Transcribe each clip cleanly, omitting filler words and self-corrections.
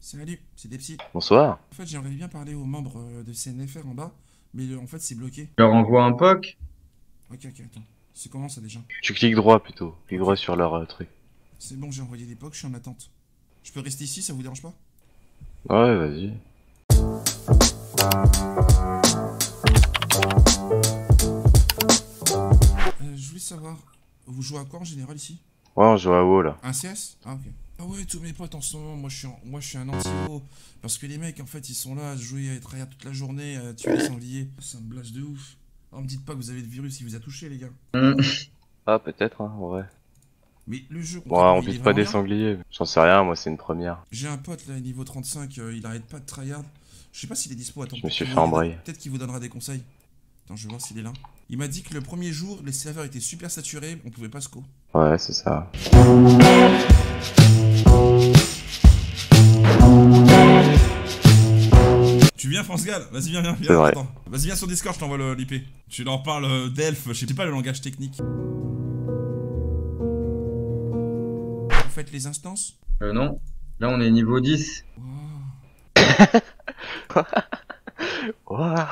Salut, c'est Depsy. Bonsoir. En fait, j'aimerais bien parler aux membres de CNFR en bas, mais en fait, c'est bloqué. Je leur envoie un POC. Ok, ok, attends. C'est comment ça déjà? Tu cliques droit plutôt. Clique Ok, droit sur leur truc. c'est bon, j'ai envoyé des POC, je suis en attente. Je peux rester ici, ça vous dérange pas? Ouais, vas-y. Je voulais savoir, vous jouez à quoi en général ici? Ouais, on joue à WoW là. Un CS? Ah, ok. Ah ouais, tous mes potes en ce moment, moi je suis un anti-WoW. Parce que les mecs, en fait, ils sont là à jouer, à tryhard toute la journée, à tuer les sangliers. Ça me blase de ouf. Alors me dites pas que vous avez le virus, il vous a touché, les gars. Ah, peut-être, hein, ouais. Mais le jeu, Ouais, concrètement, on il est vise pas vraiment des bien. sangliers. J'en sais rien, moi c'est une première. J'ai un pote là, niveau 35, il arrête pas de tryhard. Je sais pas s'il est dispo, attends, Je me suis fait embrayer. peut-être qu'il vous donnera des conseils. Attends, je vais voir s'il est là. Il m'a dit que le premier jour, les serveurs étaient super saturés, on pouvait pas sco. Ouais, c'est ça. Tu viens France Gall? Vas-y viens, viens, C'est viens, vrai. attends. Vas-y viens sur Discord, je t'envoie l'IP. Tu leur parles d'elfe, je sais pas le langage technique. Vous faites les instances? Non. Là, on est niveau 10. Wow. Ouah,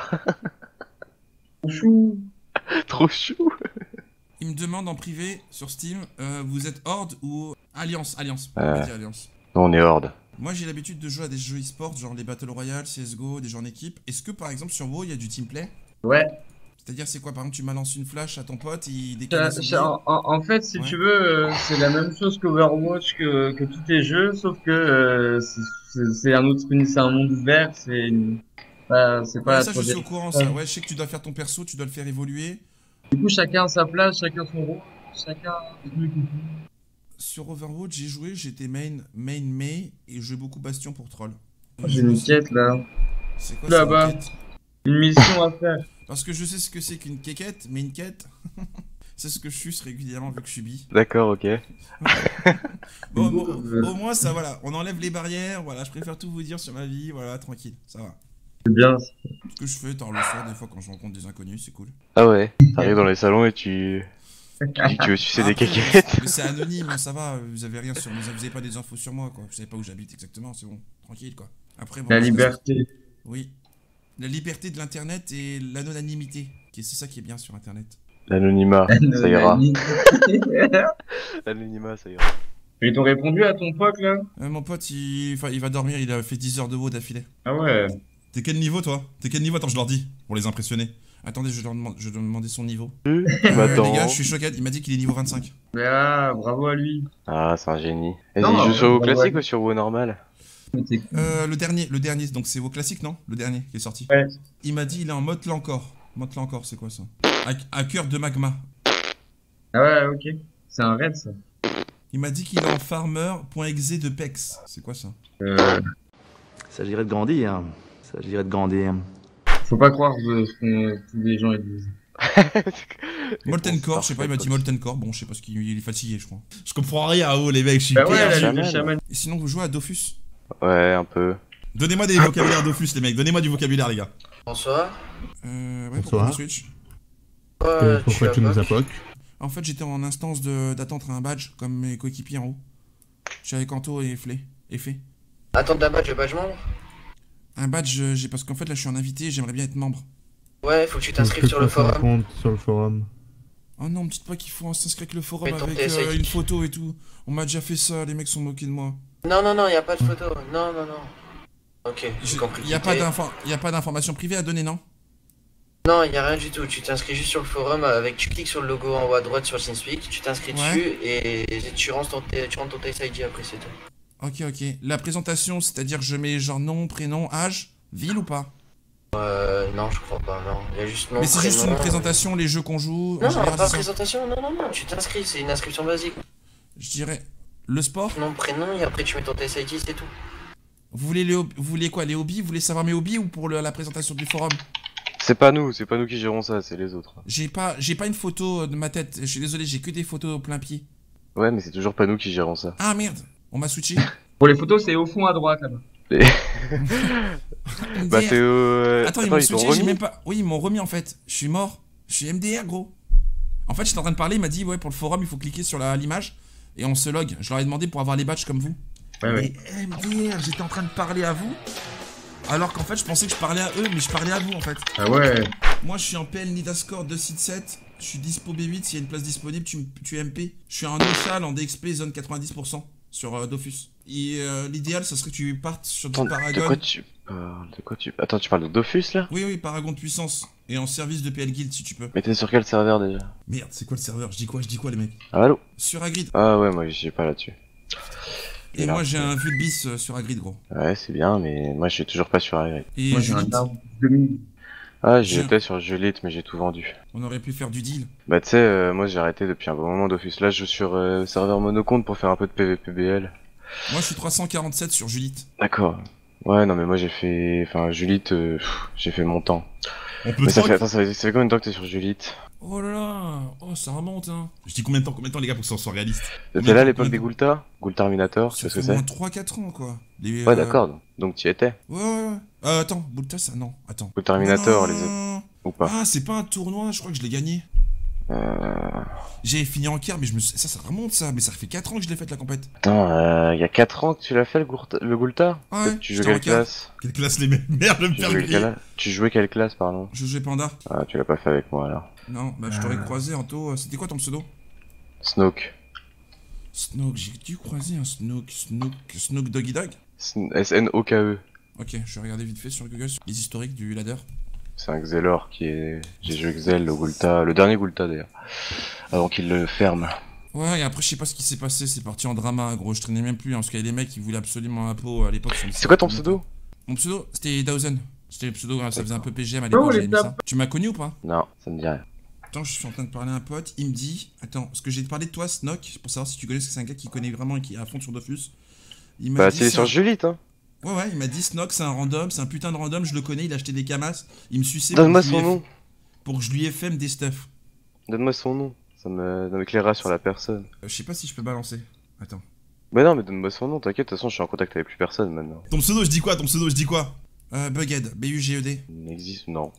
Chou. trop chou. Il me demande en privé sur Steam, vous êtes Horde ou Alliance? Alliance, on Euh. va dire Alliance. Non, on est horde. Moi j'ai l'habitude de jouer à des jeux e-sport, genre les Battle Royale, CSGO, des jeux en équipe. Est-ce que par exemple sur WoW il y a du teamplay? Ouais. C'est-à-dire c'est quoi? Par exemple tu balances une flash à ton pote, il décale un sanglier. En fait, si Ouais. tu veux, c'est la même chose qu'Overwatch, que tous tes jeux, sauf que c'est un autre, c'est un monde ouvert, c'est Ouais pas ça je trop suis bien. au courant ça. Ouais je sais que tu dois faire ton perso, tu dois le faire évoluer. Du coup, chacun a sa place, chacun son rôle, chacun son truc. Sur Overwatch j'ai joué, j'étais main et je jouais beaucoup Bastion pour troll. J'ai Je une aussi. quête là, C'est quoi ça une là-bas, quête? une mission à faire. Parce que je sais ce que c'est qu'une quéquette, mais une quête, c'est ce que je suce régulièrement vu que je suis bi. D'accord, ok. Bon, au moins ça voilà, on enlève les barrières, voilà, je préfère tout vous dire sur ma vie, voilà, tranquille, ça va. C'est bien. Ce que je fais tard le soir des fois quand je rencontre des inconnus, c'est cool. Ah ouais, t'arrives dans les salons et tu dis que tu veux sucer des Après, cacahuètes. mais c'est anonyme, hein, ça va, vous avez rien sur, vous avez pas des infos sur moi quoi, vous savez pas où j'habite exactement, c'est bon, tranquille quoi. Après bon, La je reste- liberté. Oui, la liberté de l'internet et l'anonymité, c'est ça qui est bien sur internet. L'anonymat, ça ira. L'anonymat, ça ira. Ils t'ont répondu à ton POC là? Mon pote il va dormir, il a fait 10 heures de WoW d'affilée. Ah ouais. T'es quel niveau toi? T'es quel niveau? Attends, je leur dis, pour les impressionner. Attendez, je dois demander son niveau. Tu Les m'attends. gars, je suis choqué, il m'a dit qu'il est niveau 25. Ah, bravo à lui. Ah, c'est un génie. Et Non, il joue sur WoW bravo à classique lui. ou sur WoW normal? Le dernier, donc c'est vos classiques, non? Le dernier qui est sorti. Ouais. Il m'a dit il est en mode encore. Mode encore, c'est quoi ça? À cœur de magma. Ah ouais, ok. C'est un raid ça. Il m'a dit qu'il est en farmer.exe de pex. C'est quoi ça? S'agirait de grandir. S'agirait de grandir. Faut pas croire ce que tous les gens ils disent. Molten Core, je sais pas, il m'a dit Molten Core. Bon, je sais pas, parce qu'il est fatigué, je crois. Je comprends rien à haut, les mecs, je suis Bah ouais, perdu. la Shaman. chaman. Et sinon, vous jouez à Dofus? Ouais, un peu. Donnez-moi des vocabulaires Dofus, les mecs. Donnez-moi du vocabulaire, les gars. Bonsoir. Ouais, Bonsoir. pourquoi on switch? Pourquoi tu nous as appoques? En fait, j'étais en instance d'attendre un badge, comme mes coéquipiers en haut. Je suis avec Anto et Fé. Attends de la badge, le badge membre. Un badge, parce qu'en fait, là, je suis un invité, j'aimerais bien être membre. Ouais, faut que tu t'inscrives sur le forum. Compte sur le forum. Oh non, me dites pas qu'il faut s'inscrire avec le forum Mais ton avec TSI. une photo et tout. On m'a déjà fait ça, les mecs sont moqués de moi. Non, y a pas de photo. Non. Ok, j'ai compris. Y a pas d'informations privées à donner, non? Non, y a rien du tout. Tu t'inscris juste sur le forum avec. Tu cliques sur le logo en haut à droite sur TeamSpeak, tu t'inscris Ouais. dessus et tu rentres ton Face ID après, c'est tout. Ok. La présentation, c'est-à-dire je mets genre nom, prénom, âge, ville ou pas? Non, je crois pas, non. Y a juste nom, Mais c'est juste prénom. une présentation, les jeux qu'on joue. en Non, général, pas c'est ça. présentation, non. Tu t'inscris, c'est une inscription basique. Je dirais le sport. Nom, prénom et après tu mets ton Face ID, c'est tout. Vous voulez quoi, les hobbies? Vous voulez savoir mes hobbies ou pour la présentation du forum? C'est pas nous qui gérons ça, c'est les autres. J'ai pas une photo de ma tête. Je suis désolé, j'ai que des photos au plein pied. Ouais, mais c'est toujours pas nous qui gérons ça. Ah merde, on m'a switché. Pour les photos, c'est au fond à droite là-bas. Bah c'est Attends, ils m'ont switché, j'ai même pas. Oui, ils m'ont remis en fait. Je suis mort. Je suis MDR, gros. En fait, j'étais en train de parler, il m'a dit, ouais, pour le forum, il faut cliquer sur l'image et on se log. Je leur ai demandé pour avoir les badges comme vous. Ouais, ouais. Mais MDR, j'étais en train de parler à vous, alors qu'en fait je pensais que je parlais à eux, mais je parlais à vous en fait. Ah ouais. Moi je suis en PL Nidascore 267, je suis dispo B8, s'il y a une place disponible, tu MP. Je suis en Oshal en DXP zone 90% sur Dofus. Et l'idéal ça serait que tu partes sur du Attends, Paragon. de quoi tu... Attends, tu parles de Dofus là? Oui, Paragon de puissance. Et en service de PL Guild si tu peux. Mais t'es sur quel serveur déjà? Merde, c'est quoi le serveur? Je dis quoi les mecs? Ah, allô? Sur Agrid. Ah ouais, moi j'y ai pas là-dessus. Et moi j'ai un Vulbis sur Agrid gros. Ouais, c'est bien, mais moi je suis toujours pas sur Agrid. Et Moi j'ai un Julite, arbre 2000. Ah, J'ai- j'étais sur Julite, mais j'ai tout vendu. on aurait pu faire du deal. Bah tu sais, moi j'ai arrêté depuis un bon moment Dofus. Là je joue sur serveur monocompte pour faire un peu de PVPBL. Moi je suis 347 sur Julite. D'accord. Ouais, non mais moi j'ai fait... Enfin, Julite, j'ai fait mon temps. On peut Mais ça fait... Attends, ça fait combien de temps que t'es sur Julite? Oh là là, oh ça remonte hein. Je dis combien de temps les gars pour que ça soit réaliste? T'étais là à l'époque des Gulta? Gultarminator, tu Ça vois ce fait que au c'est? moins 3-4 ans quoi. Les, Ouais, d'accord, donc t'y étais. Ouais. Attends, Bulta ça non, attends. Gultarminator, Non, les non, autres, non. ou pas? Ah c'est pas un tournoi, je crois que je l'ai gagné. J'avais fini en quart mais ça remonte ça, mais ça fait 4 ans que je l'ai fait la compète. Attends, y a 4 ans que tu l'as fait le Gulta? Ouais, Tu jouais j'étais en quelle quart. classe? Quelle classe les mecs? Merde, le Tu père jouais grillé. tu jouais quelle classe, pardon? Je jouais Panda. Ah, tu l'as pas fait avec moi alors. Non, bah je t'aurais croisé Anto. C'était quoi ton pseudo? Snoke. Snook, j'ai dû croiser un Snook Doggy Dog. S-N-O-K-E. Ok, je vais regarder vite fait sur Google sur les historiques du ladder. C'est un Xelor qui est... J'ai joué Xel, le Gulta, le dernier Gulta d'ailleurs. Avant qu'il le ferme. Ouais, et après, je sais pas ce qui s'est passé, c'est parti en drama, gros. Je traînais même plus, hein, parce qu'il y avait des mecs qui voulaient absolument un pot à l'époque. C'est quoi ton pseudo? Mon pseudo, c'était Dawson. C'était le pseudo, hein, ça faisait un peu PGM à Oh, l'époque, les j'avais mis ça. Tu m'as connu ou pas? Non, ça me dit rien. Attends, je suis en train de parler à un pote, il me dit... Attends, parce que j'ai parlé de toi, Snock, pour savoir si tu connais, parce que c'est un gars qui connaît vraiment et qui est à fond sur Dofus. Il m'a Bah, dit, c'est sur Julite, hein. Ouais, il m'a dit Snock, c'est un random, c'est un putain de random, je le connais, il a acheté des camas, il me suçait Donne-moi pour que je son lui ai- nom. pour que je lui ai fait des stuff. Donne-moi son nom. Ça m'éclairera sur la personne. Je sais pas si je peux balancer. Attends. Bah non, mais donne-moi son nom, t'inquiète, de toute façon, je suis en contact avec plus personne maintenant. Ton pseudo, je dis quoi? Bughead, B-U-G-E-D. Il n'existe, non.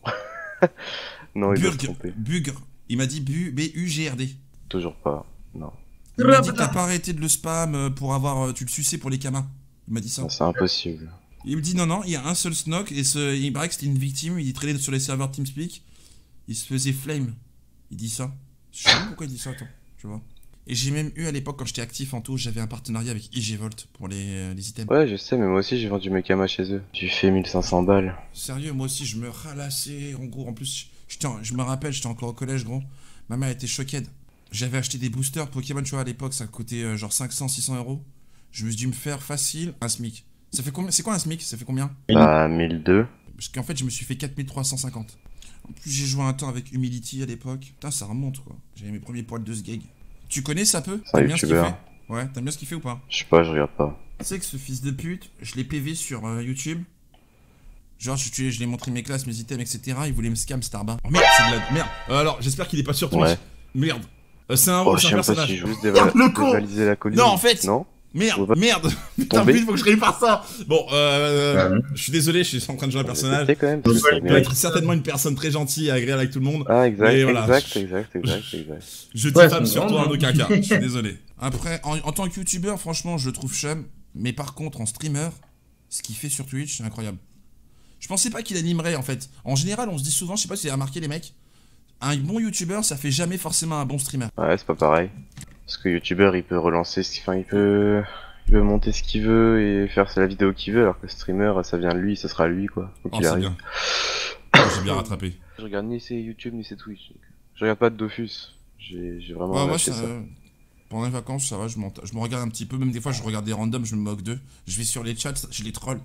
Non, il doit se tromper. Bugre. Il m'a dit B-U-G-R-D. Toujours pas, non. Il m'a dit que t'as pas arrêté de le spam pour avoir... Tu le suçais pour les camas. Il m'a dit ça. Ah, c'est impossible. Il me dit non, il y a un seul Snock et il paraît que c'était une victime, il traînait sur les serveurs TeamSpeak. Il se faisait flame. Il dit ça. Je sais pas pourquoi il dit ça, attends. Tu vois. Et j'ai même eu à l'époque, quand j'étais actif en tout, j'avais un partenariat avec IGVolt pour les items. Ouais, je sais, mais moi aussi j'ai vendu mes kamas chez eux. J'ai fait 1500 balles. Sérieux, moi aussi je me ralassais. En gros, en plus, je me rappelle, j'étais encore au collège, gros. Ma mère était choquée. J'avais acheté des boosters Pokémon, tu vois, à l'époque, ça coûtait genre 500-600 euros. Je me suis dû me faire facile un SMIC. Ça fait combien? C'est quoi un SMIC? Ça fait combien? Bah, 1002. Parce qu'en fait, je me suis fait 4350. En plus, j'ai joué un temps avec Humility à l'époque. Putain, ça remonte quoi. J'avais mes premiers poils de Sgeg. Tu connais ça peu? C'est un T'aimes bien ce qu'il youtubeur. fait? Ouais, t'aimes bien ce qu'il fait ou pas? Je sais pas, je regarde pas. Tu sais que ce fils de pute, je l'ai PV sur YouTube. Genre, je l'ai montré mes classes, mes items, etc. Il voulait me scam Starba. Oh merde, c'est de la merde. Alors, j'espère qu'il est pas sur Twitch. Ouais. Merde. C'est un, Oh, c'est je un sais même pas personnage. si je veux juste Merde, le con. dévaliser la colline. Non, en fait. Non? Merde, merde. Putain, Tombé. vite, faut que je répare ça. Bon, Ouais. je suis désolé, je suis en train de jouer un personnage. C'était quand même. Ouais, c'est ouais, Il bien. va être certainement une personne très gentille et agréable avec tout le monde. Ah, exact, Mais voilà. exact. Je Ouais, diffame c'est sur toi en grand, aucun cas, je suis désolé. Après, en tant que youtubeur, franchement, je le trouve chum. Mais par contre, en streamer, ce qu'il fait sur Twitch, c'est incroyable. Je pensais pas qu'il animerait en fait. En général, on se dit souvent, je sais pas si vous avez remarqué les mecs, un bon youtubeur, ça fait jamais forcément un bon streamer. Ouais, c'est pas pareil. Parce que youtubeur, il peut relancer, enfin, il peut monter ce qu'il veut et faire la vidéo qu'il veut, alors que streamer, ça vient de lui, ça sera lui, quoi. Faut Oh, qu'il c'est arrive. bien. Oh, j'ai bien rattrapé. Je regarde ni ses YouTube ni ses Twitch. Donc. Je regarde pas de Dofus. J'ai vraiment Ouais, moi, lâché ça. pendant les vacances, ça va, je me regarde un petit peu. Même des fois, je regarde des randoms, je me moque d'eux. Je vais sur les chats, je les troll.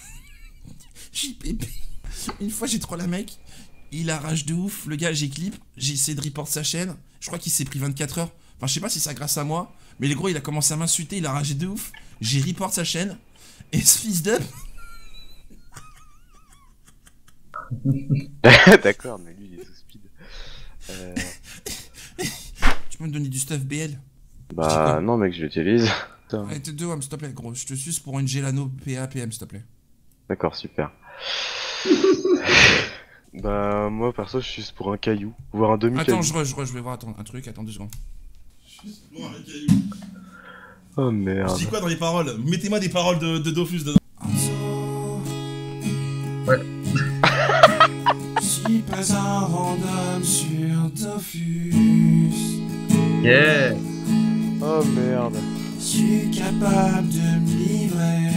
JPP. Une fois, j'ai troll un mec. Il a rage de ouf. Le gars, j'ai clip. J'ai essayé de report sa chaîne. Je crois qu'il s'est pris 24 heures. Enfin, je sais pas si c'est grâce à moi. Mais le gros, il a commencé à m'insulter. Il a ragé de ouf. J'ai report sa chaîne. Et ce fils d'up. D'accord, mais lui, il est sous speed. Tu peux me donner du stuff BL? Je dis Bah, quoi non, mec, je l'utilise. Putain. Arrête de s'il te plaît, gros. Je te suce pour une Gelano PA-PM, s'il te plaît. D'accord, super. Bah, moi, perso, je suis pour un caillou. Voire un demi-caillou. Attends, je vais voir un truc. Attends 2 secondes. Juste pour un caillou. Oh Je merde. dis quoi dans les paroles? Mettez-moi des paroles de Dofus dedans. Ouais. Je suis pas un random sur Dofus. Yeah. Oh merde. Je suis capable de me livrer.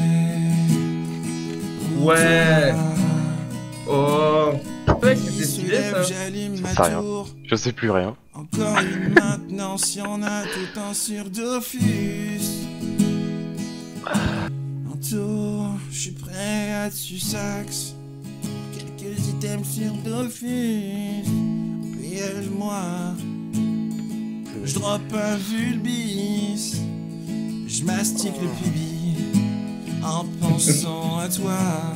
Ouais. Oh. Ouais, c'était stylé ça. J'allume Ça ma sert à rien. tour. Je sais plus rien. Encore une maintenance, y'en a tout un sur Dofus. En tour, je suis prêt à Sussax. Quelques items sur Dofus. Piège-moi. Je drop un vulbis. Je mastique le pubis en pensant à toi.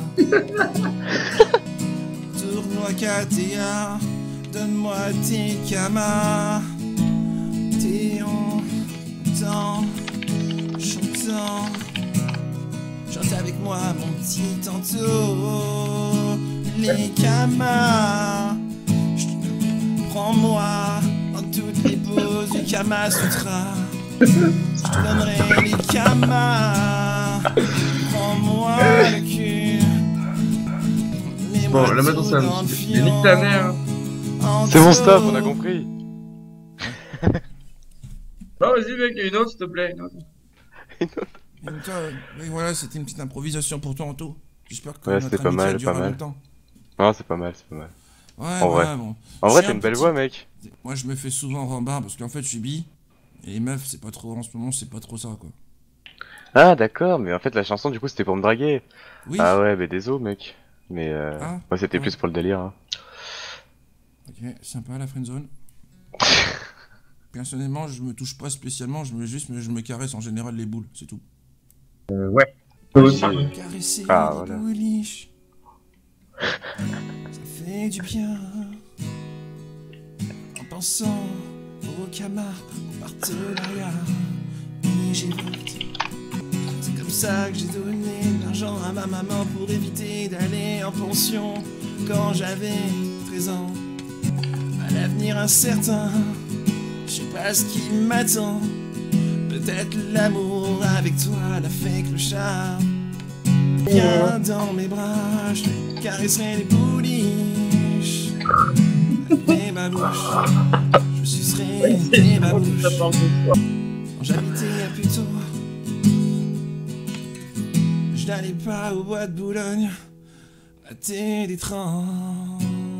Tournoi KTA, donne-moi tes kamas. T'es en temps, chantant. Chante avec moi mon petit tanto. Les kamas. Prends-moi dans toutes les poses du Kama Sutra. Je te donnerai les kamas. Prends-moi le cul. Bon, là maintenant c'est un petit peu. Nique ta mère. C'est mon stuff, on a compris. Non, vas-y, mec, une autre s'il te plaît. Et voilà, c'était une petite improvisation pour toi, Anto. J'espère que Ouais, notre c'était pas amitié mal, durera pas mal. longtemps. Non, c'est pas mal, c'est pas mal. Ouais, En ouais, vrai. bon. En vrai, J'ai t'as un une belle petit- voix, mec. Moi, je me fais souvent rembard parce qu'en fait, je suis bi. Et les meufs, c'est pas trop, en ce moment, c'est pas trop ça, quoi. Ah, d'accord, mais en fait, la chanson, du coup, c'était pour me draguer. Oui. Ah ouais, mais désolé, mec. Mais Ah, moi, c'était ouais. plus pour le délire. Hein. Ok, sympa la friendzone. Personnellement, je me touche pas spécialement, je me caresse en général les boules, c'est tout. Ouais. Toi aussi. Caresser Ah, les voilà. bouliches, ça fait du bien. En pensant au Kama, au partenariat, et j'écoute. C'est comme ça que j'ai donné de l'argent à ma maman pour éviter d'aller en pension quand j'avais 13 ans. À l'avenir incertain, je sais pas ce qui m'attend. Peut-être l'amour avec toi, la fake, le charme. Viens dans mes bras, je te caresserai les bouliches. Avec ma bouche, je sucerai tes babouches. Quand j'habitais à Puteaux, je n'allais pas au bois de Boulogne, mater des trans.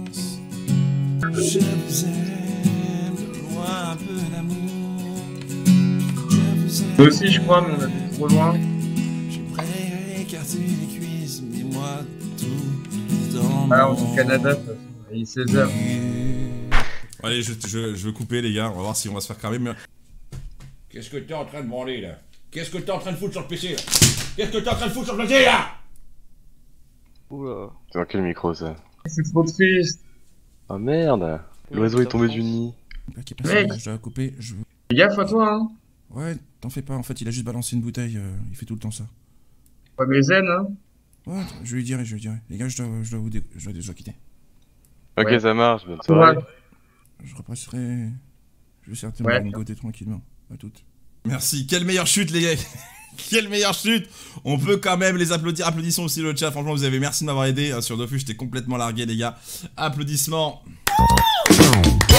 Je vous aime, donne-moi un peu d'amour. Je vous aime. Toi aussi, je crois, mais on a été trop loin. J'aimerais écarter les cuisses, mais moi tout dans Alors, mon au Canada, de toute façon, il est 16h. Allez, je vais couper les gars, on va voir si on va se faire cramer. Mais... Qu'est-ce que t'es en train de branler là? Qu'est-ce que t'es en train de foutre sur le PC là? Qu'est-ce que t'es en train de foutre sur le PC là? Oula. C'est dans quel micro, ça? C'est trop triste. Oh merde. L'oiseau est tombé du nid. Mec. Je dois couper, je... Fais gaffe à toi, hein. Ouais, t'en fais pas, en fait il a juste balancé une bouteille, il fait tout le temps ça. Pas mes zen, hein. Ouais, je lui dirai. Les gars, je dois déjà quitter. Ok, Ouais. ça marche, bonne Ouais. soirée. Je repasserai... Je vais certainement Ouais. me goûter tranquillement. À toutes. Merci, quelle meilleure chute les gars. Quelle meilleure chute. On peut quand même les applaudir. Applaudissons aussi le chat. Franchement, vous avez merci de m'avoir aidé. Sur Dofus, j'étais complètement largué les gars. Applaudissements. Super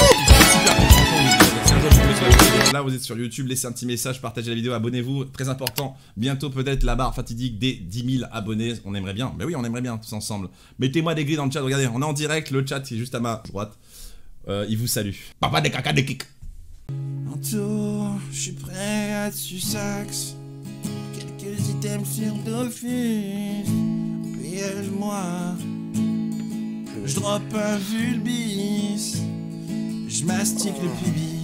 content. Là, vous êtes sur YouTube. Laissez un petit message, partagez la vidéo, abonnez-vous. Très important. Bientôt peut-être la barre fatidique des 10 000 abonnés. On aimerait bien. Mais oui, on aimerait bien tous ensemble. Mettez-moi des grilles dans le chat. Regardez, on est en direct. Le chat qui est juste à ma droite. Il vous salue. Papa des caca des kicks. En tour, je suis prêt à Sussax. Quelques items sur Dofus. Piège-moi. Je drop un vulbis. Je mastique le pubis